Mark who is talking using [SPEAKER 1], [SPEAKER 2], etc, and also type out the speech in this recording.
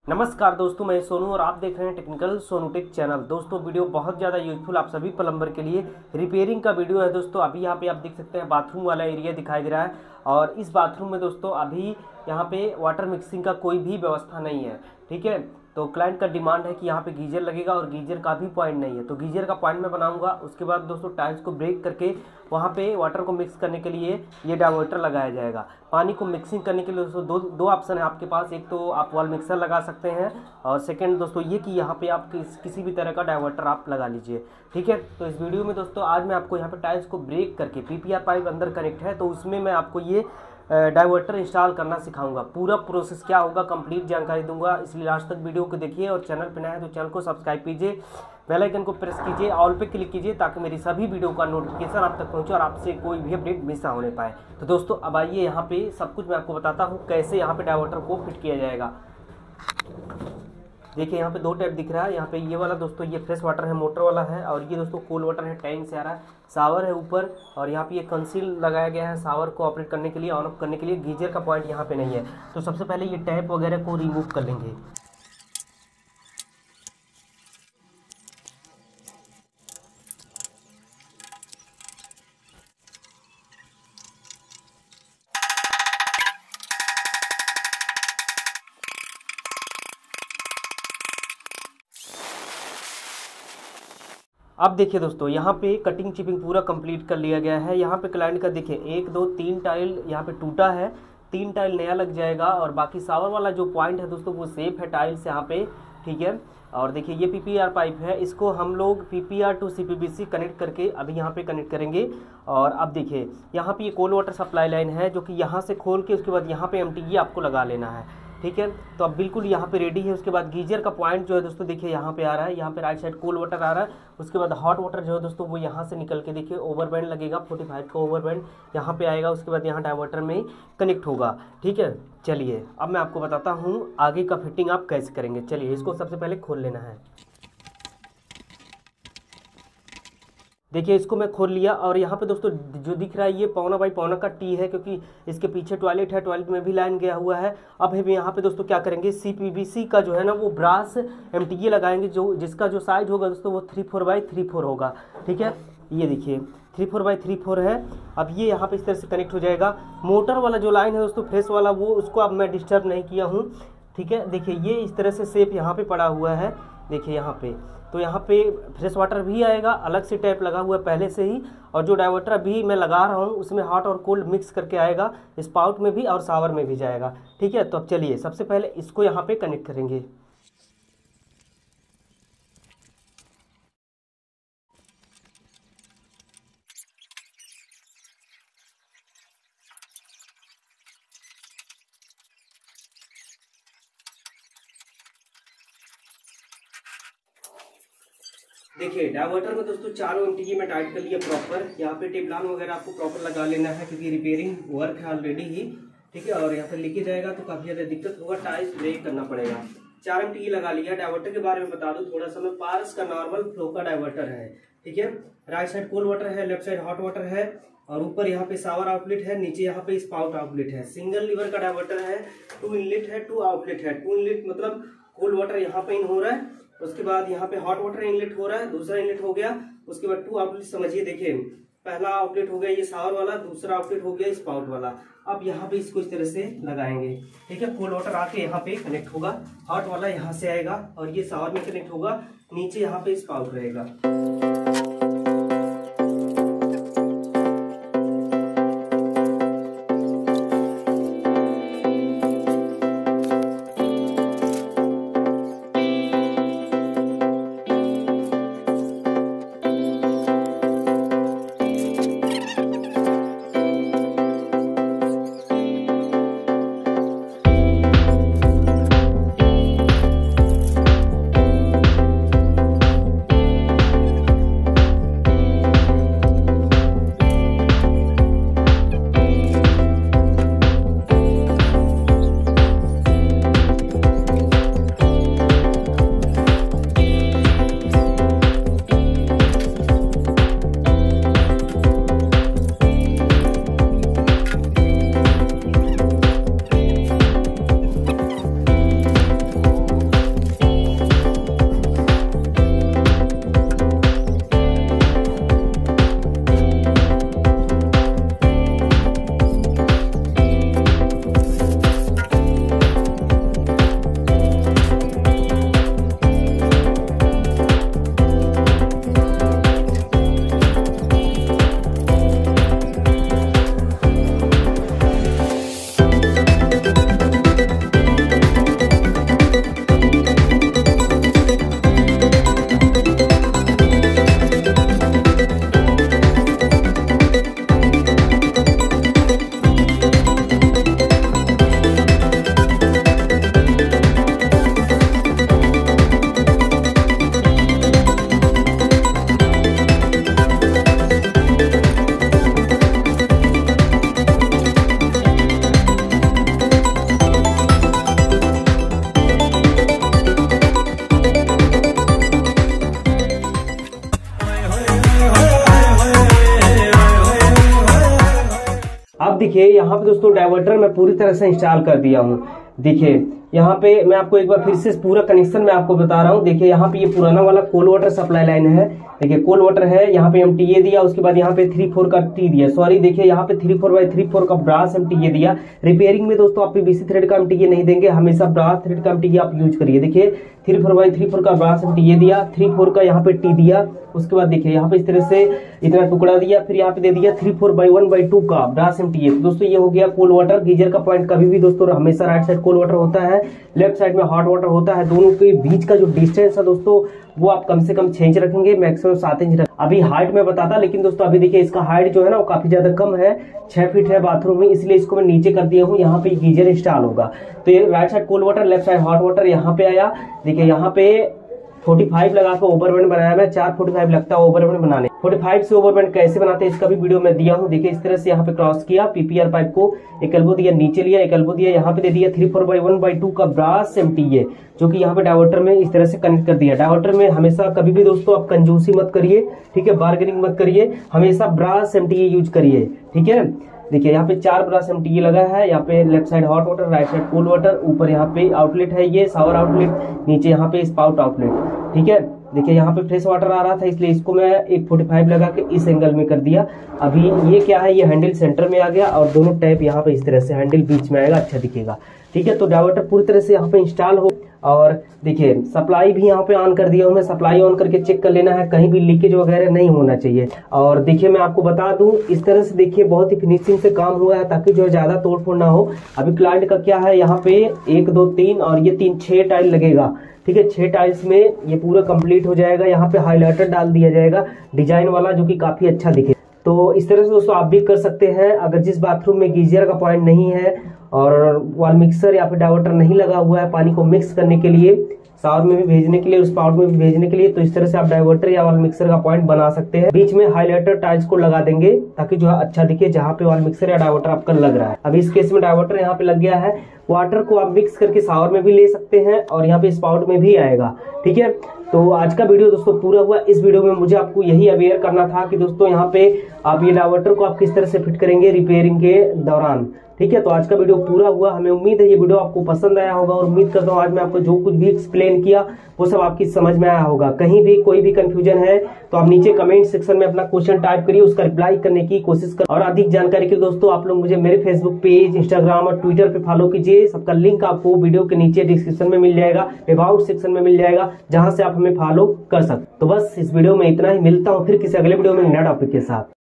[SPEAKER 1] नमस्कार दोस्तों, मैं सोनू और आप देख रहे हैं टेक्निकल सोनू टेक चैनल। दोस्तों वीडियो बहुत ज़्यादा यूजफुल आप सभी प्लम्बर के लिए रिपेयरिंग का वीडियो है। दोस्तों अभी यहाँ पे आप देख सकते हैं बाथरूम वाला एरिया दिखाई दे रहा है और इस बाथरूम में दोस्तों अभी यहाँ पे वाटर मिक्सिंग का कोई भी व्यवस्था नहीं है। ठीक है, तो क्लाइंट का डिमांड है कि यहाँ पे गीजर लगेगा और गीजर का भी पॉइंट नहीं है, तो गीजर का पॉइंट मैं बनाऊंगा। उसके बाद दोस्तों टाइल्स को ब्रेक करके वहाँ पे वाटर को मिक्स करने के लिए ये डाइवर्टर लगाया जाएगा। पानी को मिक्सिंग करने के लिए दोस्तों दो ऑप्शन है आपके पास। एक तो आप वॉल मिक्सर लगा सकते हैं और सेकंड दोस्तों ये कि यहाँ पे आप किसी भी तरह का डाइवर्टर आप लगा लीजिए। ठीक है, तो इस वीडियो में दोस्तों आज मैं आपको यहाँ पे टाइल्स को ब्रेक करके पीपीआर पाइप अंदर कनेक्ट है, तो उसमें मैं आपको ये डाइवर्टर इंस्टॉल करना सिखाऊंगा। पूरा प्रोसेस क्या होगा कंप्लीट जानकारी दूंगा, इसलिए लास्ट तक वीडियो को देखिए और चैनल पर नया है तो चैनल को सब्सक्राइब कीजिए, बेल आइकन को प्रेस कीजिए, ऑल पे क्लिक कीजिए ताकि मेरी सभी वीडियो का नोटिफिकेशन आप तक पहुंचे और आपसे कोई भी अपडेट मिस ना होने पाए। तो दोस्तों अब आइए यहाँ पे सब कुछ मैं आपको बताता हूँ कैसे यहाँ पे डाइवर्टर को फिट किया जाएगा। देखिए यहाँ पे दो टैप दिख रहा है। यहाँ पे ये वाला दोस्तों ये फ्रेश वाटर है, मोटर वाला है, और ये दोस्तों कूल वाटर है, टैंक से आ रहा है। शावर है ऊपर और यहाँ पे ये कंसील लगाया गया है शावर को ऑपरेट करने के लिए, ऑन ऑफ करने के लिए। गीजर का पॉइंट यहाँ पे नहीं है, तो सबसे पहले ये टैप वगैरह को रिमूव कर लेंगे। अब देखिए दोस्तों यहाँ पे कटिंग चिपिंग पूरा कंप्लीट कर लिया गया है। यहाँ पे क्लाइंट का देखिए 1 2 3 टाइल यहाँ पे टूटा है, 3 टाइल नया लग जाएगा और बाकी शावर वाला जो पॉइंट है दोस्तों वो सेफ है टाइल्स यहाँ पे। ठीक है, और देखिए ये पीपीआर पाइप है, इसको हम लोग पीपीआर टू सीपीवीसी कनेक्ट करके अभी यहाँ पे कनेक्ट करेंगे। और अब देखिए यहाँ पे ये कोल्ड वाटर सप्लाई लाइन है जो कि यहाँ से खोल के उसके बाद यहाँ पे एमटीई आपको लगा लेना है। ठीक है, तो अब बिल्कुल यहाँ पे रेडी है। उसके बाद गीजर का पॉइंट जो है दोस्तों देखिए यहाँ पे आ रहा है, यहाँ पे राइट साइड कोल्ड वाटर आ रहा है। उसके बाद हॉट वाटर जो है दोस्तों वो यहाँ से निकल के देखिए ओवरबैंड लगेगा, 45 का ओवरबैंड यहाँ पे आएगा। उसके बाद यहाँ डाइवर्टर में कनेक्ट होगा। ठीक है, चलिए अब मैं आपको बताता हूँ आगे का फिटिंग आप कैसे करेंगे। चलिए इसको सबसे पहले खोल लेना है। देखिए इसको मैं खोल लिया और यहाँ पे दोस्तों जो दिख रहा है ये पौना बाई पौना का टी है, क्योंकि इसके पीछे टॉयलेट है, टॉयलेट में भी लाइन गया हुआ है। अब हम यहाँ पे दोस्तों क्या करेंगे, सीपीवीसी का जो है ना वो ब्रास एमटीए लगाएंगे, जो जिसका जो साइज होगा दोस्तों वो 3/4/3/4 होगा। ठीक है, ये देखिए 3/4/3/4 है। अब ये यहाँ पे इस तरह से कनेक्ट हो जाएगा। मोटर वाला जो लाइन है दोस्तों फ्रेश वाला वो उसको अब मैं डिस्टर्ब नहीं किया हूँ। ठीक है, देखिए ये इस तरह से सेप यहाँ पे पड़ा हुआ है। देखिए यहाँ पे तो यहाँ पे फ्रेश वाटर भी आएगा, अलग से टैप लगा हुआ है पहले से ही, और जो डाइवर्टर अभी मैं लगा रहा हूँ उसमें हॉट और कोल्ड मिक्स करके आएगा, स्पाउट में भी और शावर में भी जाएगा। ठीक है, तो अब चलिए सबसे पहले इसको यहाँ पे कनेक्ट करेंगे। देखिए डाइवर्टर में दोस्तों चारों एमटीजी में टाइट कर लिया प्रॉपर। यहाँ पे टेबलान वगैरह आपको प्रॉपर लगा लेना है क्योंकि रिपेयरिंग वर्क है ऑलरेडी ही। ठीक है, और यहाँ पे लीकेज जाएगा तो काफी ज्यादा दिक्कत होगा, टाइल्स ब्रेक करना पड़ेगा। 4 एमटीजी लगा लिया। डाइवर्टर के बारे में बता दूं थोड़ा सा, मैं पारस का नॉर्मल फ्लो का डाइवर्टर है। ठीक है, राइट साइड कोल्ड वाटर है, लेफ्ट साइड हॉट वाटर है और ऊपर यहाँ पे शावर आउटलेट है, नीचे यहाँ पे स्पाउट आउटलेट है। सिंगल लीवर का डाइवर्टर है, 2 इनलेट है 2 आउटलेट है। 2 इनलेट मतलब कोल्ड वाटर यहाँ पे इन हो रहा है, उसके बाद यहाँ पे हॉट वाटर इनलेट हो रहा है, दूसरा इनलेट हो गया। उसके बाद 2 आउटलेट समझिए, देखिए पहला आउटलेट हो गया ये शावर वाला, दूसरा आउटलेट हो गया स्पाउट वाला। अब यहाँ पे इसको इस तरह से लगाएंगे। ठीक है, कोल्ड वाटर आके यहाँ पे कनेक्ट होगा, हॉट वाला यहाँ से आएगा और ये शावर में कनेक्ट होगा, नीचे यहाँ पे स्पाउट रहेगा। देखिए यहाँ पे दोस्तों डाइवर्टर मैं पूरी तरह से इंस्टॉल कर दिया हूँ। देखिए यहाँ पे मैं आपको एक बार फिर से पूरा कनेक्शन मैं आपको बता रहा हूँ। देखिए यहाँ पे ये पुराना वाला कोल्ड वाटर सप्लाई लाइन है। देखिए कोल्ड वाटर है, यहाँ पे हम टीए दिया, उसके बाद यहाँ पे 3/4 का टी दिया, सॉरी देखिए यहाँ पे 3/4 का ब्रास हम टीए दिया। रिपेयरिंग में दोस्तों आप पीवीसी थ्रेड का हम टीए नहीं देंगे, हमेशा ब्रास थ्रेड का हम टीए आप यूज करिए। देखिए 3/4 का ब्रास हम टीए दिया, 3/4 का यहाँ पे टी दिया, उसके बाद देखिए यहाँ पे इस तरह से इतना टुकड़ा दिया, फिर यहाँ पे दे दिया 3/4/1/2 का ब्रास हम टीए। दोस्तों ये हो गया कोल्ड वाटर। गीजर का पॉइंट कभी भी दोस्तों हमेशा राइट साइड कोल्ड वाटर होता है, लेफ्ट साइड में हॉट वाटर होता है। दोनों के बीच का जो डिस्टेंस है दोस्तों वो आप कम से कम 6 इंच रखेंगे, मैक्सिमम 7 इंच रखेंगे। अभी हाइट में बताता, लेकिन दोस्तों अभी देखिए इसका हाइट जो है ना वो काफी ज्यादा कम है, 6 फीट है बाथरूम में, इसलिए इसको मैं नीचे कर दिया हूँ। यहाँ पे गीजर इंस्टॉल होगा। तो ये right side cold water, left side hot water यहाँ पे आया। देखिए यहाँ पे 45 लगा कर ओवरबैंड बनाया मैं, 445 लगता है ओवरबैंड बनाने। 45 से ओवरबैंड कैसे बनाते हैं इसका भी वीडियो मैं दिया हूँ। देखिए इस तरह से यहाँ पे क्रॉस किया, पीपीआर पाइप को एक एल्बो दिया, नीचे लिया, एक एल्बो दिया, यहाँ पे दे दिया 3/4/1/2 का ब्रास एमटीए, जो कि यहाँ पे डाइवर्टर में इस तरह से कनेक्ट कर दिया। डाइवर्टर में हमेशा कभी भी दोस्तों आप कंजूसी मत करिए, ठीक है, बार्गेनिंग मत करिए, हमेशा ब्रास एमटीए यूज करिए, ठीक है। देखिए यहाँ पे 4 ब्रास एमटीए लगा है। यहाँ पे left side hot water, right side cold water, ऊपर यहाँ पे आउटलेट है ये शावर आउटलेट, नीचे यहाँ पे स्पाउट आउटलेट, ठीक है। देखिए यहाँ पे फ्रेश वाटर आ रहा था, इसलिए इसको मैं एक 45 लगा के इस एंगल में कर दिया। अभी ये क्या है, ये हैंडल सेंटर में आ गया और दोनों टैप यहाँ पे इस तरह से हैंडल बीच में आएगा, अच्छा दिखेगा, ठीक है। तो डाइवर्टर पूरी तरह से यहाँ पे इंस्टॉल हो। और देखिए सप्लाई भी यहाँ पे ऑन कर दिया हूँ मैं। सप्लाई ऑन करके चेक कर लेना है, कहीं भी लीकेज वगैरह नहीं होना चाहिए। और देखिए मैं आपको बता दूं, इस तरह से देखिए बहुत ही फिनिशिंग से काम हुआ है, ताकि जो है ज्यादा तोड़ फोड़ ना हो। अभी क्लाइंट का क्या है, यहाँ पे 1 2 3 और ये 3 6 टाइल लगेगा, ठीक है। 6 टाइल्स में ये पूरा कंप्लीट हो जाएगा। यहाँ पे हाईलाइटर डाल दिया जाएगा डिजाइन वाला, जो कि काफी अच्छा दिखे। तो इस तरह से दोस्तों आप भी कर सकते हैं। अगर जिस बाथरूम में गीजर का पॉइंट नहीं है और वॉल मिक्सर या फिर डाइवर्टर नहीं लगा हुआ है पानी को मिक्स करने के लिए, शावर में भी भेजने के लिए, उस पाउट में भी भेजने के लिए, तो इस तरह से आप डाइवर्टर या वॉल मिक्सर का पॉइंट बना सकते हैं। बीच में हाइलाइटर टाइल्स को लगा देंगे, ताकि जो है अच्छा दिखे जहाँ पे वॉल मिक्सर या डाइवर्टर आपका लग रहा है। अभी इस केस में डाइवर्टर यहाँ पे लग गया है। वाटर को आप मिक्स करके शावर में भी ले सकते हैं और यहाँ पे स्पाउट में भी आएगा, ठीक है। तो आज का वीडियो दोस्तों पूरा हुआ। इस वीडियो में मुझे आपको यही अवेयर करना था कि दोस्तों यहाँ पे आप ये डाइवर्टर को आप किस तरह से फिट करेंगे रिपेयरिंग के दौरान, ठीक है। तो आज का वीडियो पूरा हुआ। हमें उम्मीद है ये वीडियो आपको पसंद आया होगा और उम्मीद करता हूँ आज मैं आपको जो कुछ भी एक्सप्लेन किया वो सब आपकी समझ में आया होगा। कहीं भी कोई भी कंफ्यूजन है तो आप नीचे कमेंट सेक्शन में अपना क्वेश्चन टाइप करिए, उसका रिप्लाई करने की कोशिश कर। और अधिक जानकारी के लिए दोस्तों आप लोग मुझे मेरे फेसबुक पेज, इंस्टाग्राम और ट्विटर पे फॉलो कीजिए। सबका लिंक आपको वीडियो के नीचे डिस्क्रिप्शन में मिल जाएगा, अबाउट सेक्शन में मिल जाएगा, जहां से आप हमें फॉलो कर सकते। तो बस इस वीडियो में इतना ही। मिलता हूँ फिर किसी अगले वीडियो में नया टॉपिक के साथ।